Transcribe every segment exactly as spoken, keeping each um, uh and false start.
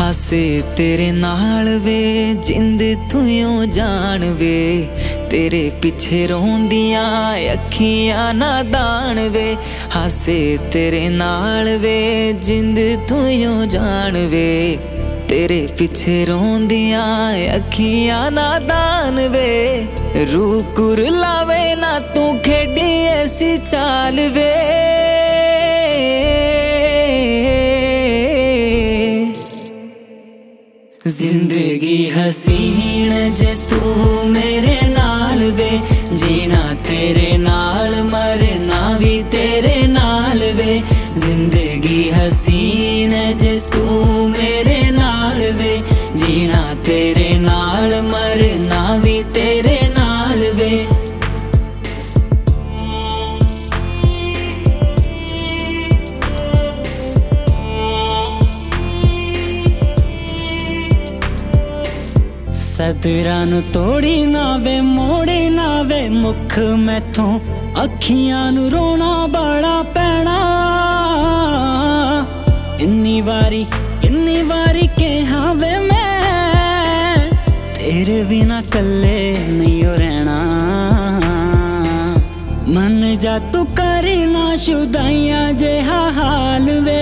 हासे तेरे नाल वे जिंद तू यूं जान वे, तेरे पिछे रोंदियां अखियां नादान वे। हासे तेरे नाल वे जिंद तू यूं जान वे, तेरे पिछे रोंदियां अखियां नादान वे। रूह कुरलावे ना तू खेडी ऐसी चाल वे, जिंदगी हसीन जे तू मेरे नाल वे। जीना तेरे नाल मरना भी तेरे नाल वे। जिंदगी हसीन जे तू मेरे नाल वे। जीना तेरे नाल मरना भी तेरे नाल वे। सदरां नू तोड़ी ना वे मोड़ी ना वे मुख मैथों, अखियां नू रोना बड़ा पैना। इन्नी वारी इन्नी वारी कहा वे मैं, तेरे बिना कल्ले नहीं हो रहना। मन जा तू करी ना शुदाइयां जेहा हाल वे।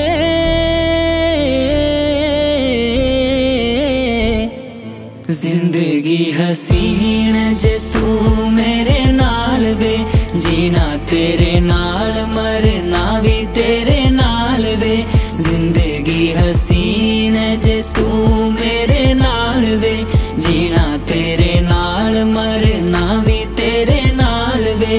जिंदगी हसीन जे तू मेरे नाल वे। जीना तेरे नाल मरना भी तेरे नाल वे। जिंदगी हसीन जे तू मेरे नाल वे। जीना तेरे नाल मरना भी तेरे नाल वे।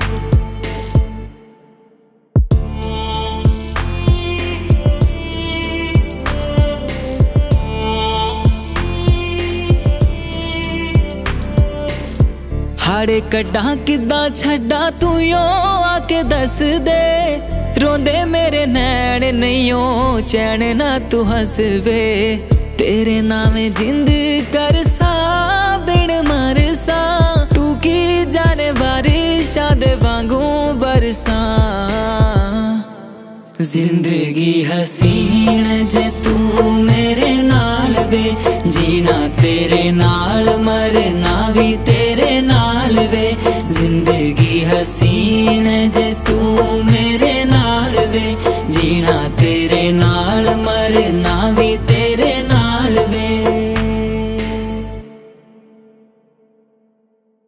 हाड़े कड्डा किदा छड्डा तू यो आके दस दे। रोंदे मेरे नैन नहीं हो चैन ना तू हंस वे। तेरे नामे जिंद कर सा बिन मरसा, तू की जाने बारिशां दे वांगू बरसा। जिंदगी हसीन जे तू मेरे नाल वे। जीना तेरे नाल मरना भी तेरे नाल वे। जिंदगी हसीन जे